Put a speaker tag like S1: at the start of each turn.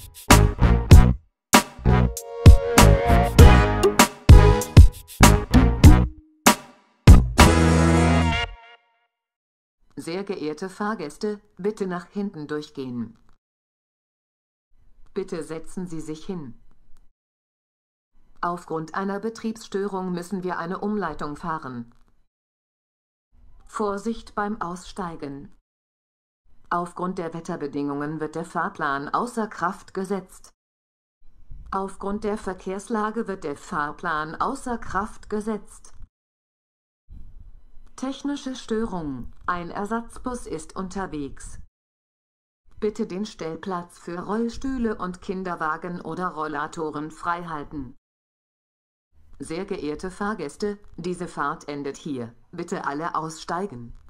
S1: Sehr geehrte Fahrgäste, bitte nach hinten durchgehen. Bitte setzen Sie sich hin. Aufgrund einer Betriebsstörung müssen wir eine Umleitung fahren. Vorsicht beim Aussteigen. Aufgrund der Wetterbedingungen wird der Fahrplan außer Kraft gesetzt. Aufgrund der Verkehrslage wird der Fahrplan außer Kraft gesetzt. Technische Störung. Ein Ersatzbus ist unterwegs. Bitte den Stellplatz für Rollstühle und Kinderwagen oder Rollatoren freihalten. Sehr geehrte Fahrgäste, diese Fahrt endet hier. Bitte alle aussteigen.